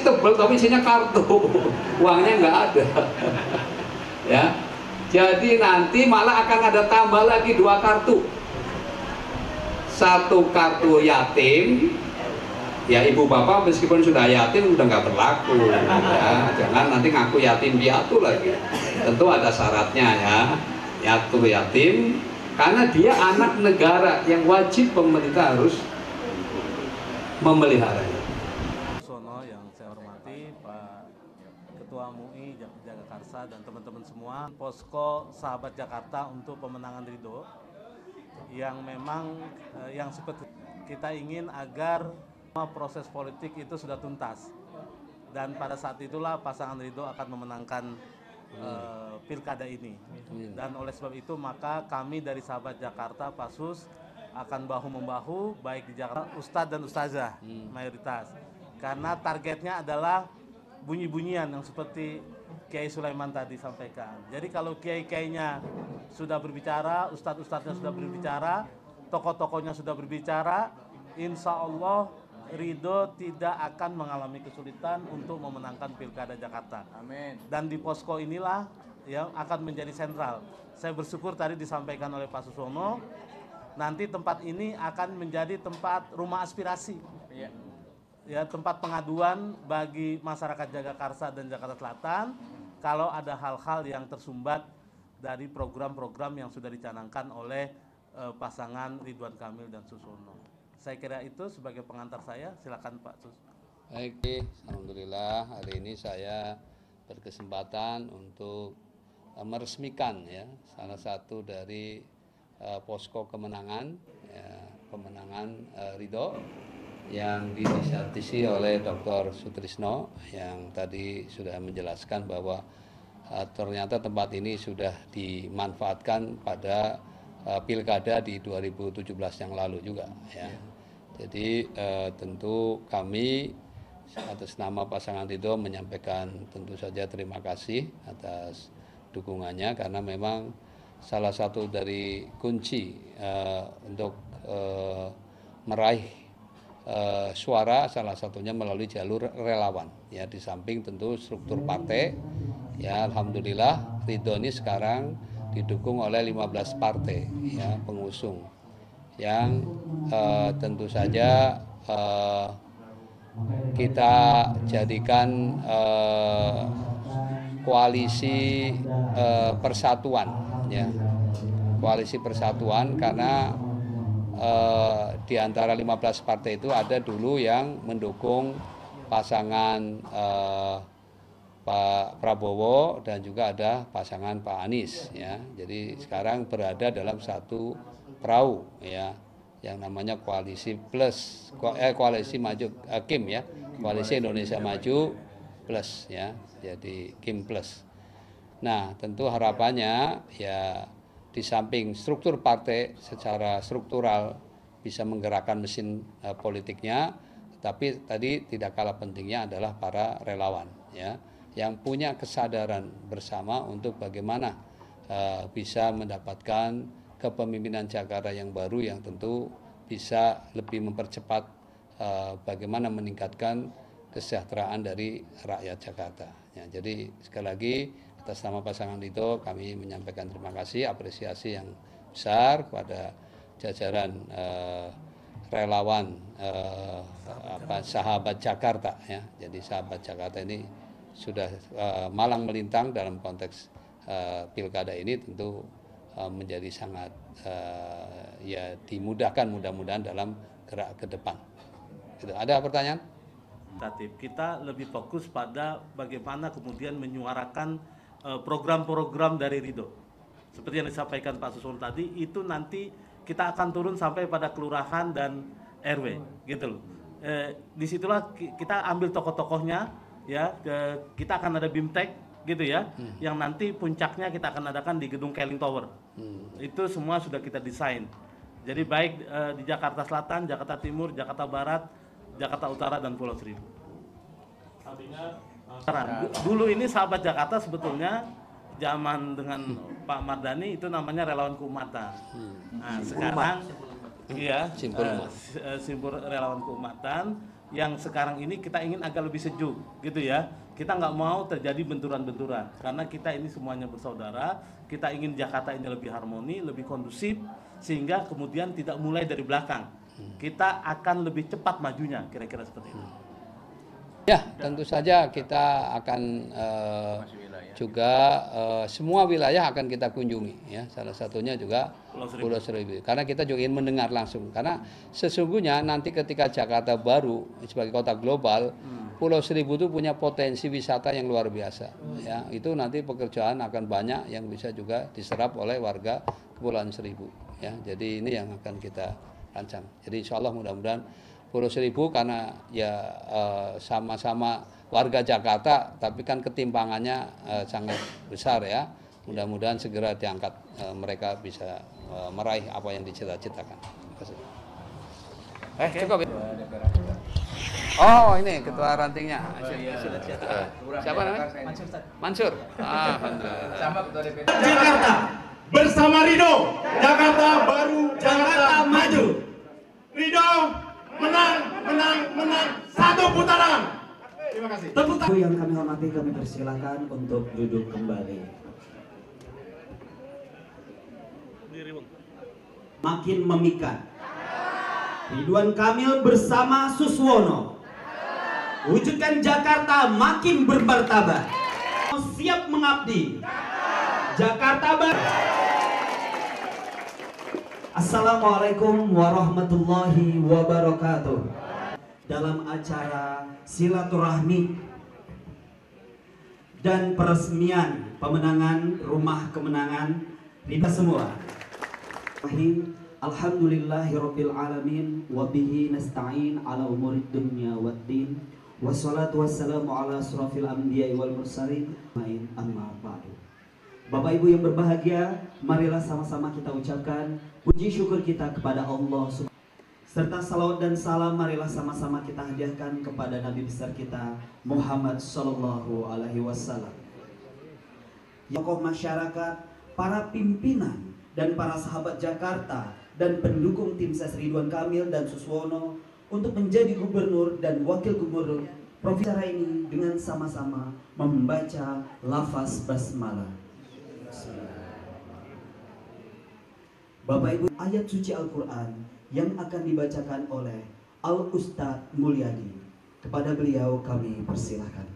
tebel tapi isinya kartu, uangnya nggak ada. Ya, jadi nanti malah akan ada tambah lagi 2 kartu. Satu kartu yatim, ya ibu bapak meskipun sudah yatim udah nggak berlaku. Ya, jangan nanti ngaku yatim piatu lagi. Tentu ada syaratnya ya, yaitu yatim, karena dia anak negara yang wajib pemerintah harus memeliharanya. Sono yang saya hormati Pak Ketua MUI Jagakarsa dan teman-teman semua, Posko Sahabat Jakarta untuk pemenangan Ridho yang memang yang seperti kita ingin agar proses politik itu sudah tuntas, dan pada saat itulah pasangan Ridho akan memenangkan pilkada ini. Dan oleh sebab itu maka kami dari Sahabat Jakarta Pasus akan bahu-membahu baik di Jakarta, Ustadz dan Ustazah mayoritas, karena targetnya adalah bunyi-bunyian yang seperti Kiai Sulaiman tadi sampaikan. Jadi kalau kiai-kiainya sudah berbicara, ustadz-ustadznya sudah berbicara, tokoh-tokohnya sudah berbicara, insya Allah Ridho tidak akan mengalami kesulitan untuk memenangkan pilkada Jakarta. Amin. Dan di posko inilah yang akan menjadi sentral. Saya bersyukur tadi disampaikan oleh Pak Susono, nanti tempat ini akan menjadi tempat rumah aspirasi. Ya, tempat pengaduan bagi masyarakat Jagakarsa dan Jakarta Selatan kalau ada hal-hal yang tersumbat dari program-program yang sudah dicanangkan oleh pasangan Ridwan Kamil dan Susono. Saya kira itu sebagai pengantar saya. Silakan Pak Sus. Baik, alhamdulillah hari ini saya berkesempatan untuk meresmikan ya salah satu dari posko kemenangan, ya, pemenangan Ridho yang diinisiasi oleh Dr. Sutrisno yang tadi sudah menjelaskan bahwa ternyata tempat ini sudah dimanfaatkan pada pilkada di 2017 yang lalu juga ya. Jadi tentu kami atas nama pasangan Ridho menyampaikan tentu saja terima kasih atas dukungannya, karena memang salah satu dari kunci untuk meraih suara salah satunya melalui jalur relawan ya, di samping tentu struktur partai ya. Alhamdulillah Ridho ini sekarang didukung oleh 15 partai ya pengusung yang tentu saja kita jadikan koalisi persatuan ya, koalisi persatuan, karena di antara 15 partai itu ada dulu yang mendukung pasangan Pak Prabowo dan juga ada pasangan Pak Anies ya. Jadi sekarang berada dalam satu perahu ya, yang namanya koalisi plus koalisi maju KIM ya, koalisi Indonesia Maju plus ya, jadi KIM plus. Nah tentu harapannya ya di samping struktur partai secara struktural bisa menggerakkan mesin politiknya, tapi tadi tidak kalah pentingnya adalah para relawan ya, yang punya kesadaran bersama untuk bagaimana bisa mendapatkan kepemimpinan Jakarta yang baru, yang tentu bisa lebih mempercepat bagaimana meningkatkan kesejahteraan dari rakyat Jakarta ya. Jadi sekali lagi atas nama pasangan Ridho kami menyampaikan terima kasih, apresiasi yang besar kepada jajaran relawan Sahabat Jakarta ya. Jadi Sahabat Jakarta ini sudah malang melintang dalam konteks pilkada ini, tentu menjadi sangat ya dimudahkan mudah-mudahan dalam gerak ke depan. Gitu. Ada pertanyaan? Kita lebih fokus pada bagaimana kemudian menyuarakan program-program dari Ridho. Seperti yang disampaikan Pak Susono tadi, itu nanti kita akan turun sampai pada kelurahan dan RW, gitu loh. Disitulah kita ambil tokoh-tokohnya, ya. Kita akan ada BIMTEK, gitu ya, yang nanti puncaknya kita akan adakan di gedung Keling Tower. Itu semua sudah kita desain. Jadi baik di Jakarta Selatan, Jakarta Timur, Jakarta Barat, Jakarta Utara, dan Pulau Seribu. Dulu ini Sahabat Jakarta sebetulnya zaman dengan Pak Mardani itu namanya Relawan Keumatan. Nah, sekarang iya, Simpul Relawan Keumatan. yang sekarang ini kita ingin agak lebih sejuk gitu ya. Kita nggak mau terjadi benturan-benturan karena kita ini semuanya bersaudara. Kita ingin Jakarta ini lebih harmoni, lebih kondusif, sehingga kemudian tidak mulai dari belakang. Kita akan lebih cepat majunya, kira-kira seperti itu. Ya, tentu saja kita akan juga semua wilayah akan kita kunjungi, ya. Salah satunya juga Pulau Seribu. Karena kita juga ingin mendengar langsung. Karena sesungguhnya nanti ketika Jakarta baru sebagai kota global, Pulau Seribu itu punya potensi wisata yang luar biasa. Ya, itu nanti pekerjaan akan banyak yang bisa juga diserap oleh warga Kepulauan Seribu. Ya, jadi ini yang akan kita rancang. Jadi insya Allah mudah-mudahan Pulau Seribu karena ya sama-sama warga Jakarta, tapi kan ketimpangannya sangat besar ya. Mudah-mudahan segera diangkat, mereka bisa meraih apa yang dicita-citakan. Terima kasih. Cukup ya? Oh ini ketua rantingnya. Siapa namanya? Mansur. Alhamdulillah. Sama ketua DPD. Jakarta bersama Ridho, Jakarta baru, Jakarta maju. Ridho menang, menang, menang, satu putaran. Terima kasih. Tepuk tangan yang kami hormati, kami persilakan untuk duduk kembali. Makin memikat. Ridwan Kamil bersama Suswono. Wujudkan Jakarta makin bermartabat. Siap mengabdi. Jakarta Baru. Assalamualaikum warahmatullahi wabarakatuh. Dalam acara silaturahmi dan peresmian pemenangan Rumah Kemenangan kita semua. Alhamdulillahirabbil alamin wa bihi nasta'in ala umurid dunya waddin. Wassalatu wassalamu ala asrofil anbiya'i wal mursalin. Amma ba'du. Bapak Ibu yang berbahagia, marilah sama-sama kita ucapkan puji syukur kita kepada Allah serta salawat dan salam marilah sama-sama kita hadiahkan kepada Nabi besar kita Muhammad sallallahu alaihi wasallam. Tokoh masyarakat, para pimpinan dan para sahabat Jakarta dan pendukung tim ses Ridwan Kamil dan Suswono untuk menjadi gubernur dan wakil gubernur provinsi ini dengan sama-sama membaca lafaz basmalah. Bapak Ibu, ayat suci Al-Quran yang akan dibacakan oleh Al-Ustadz Mulyadi. Kepada beliau kami persilahkan.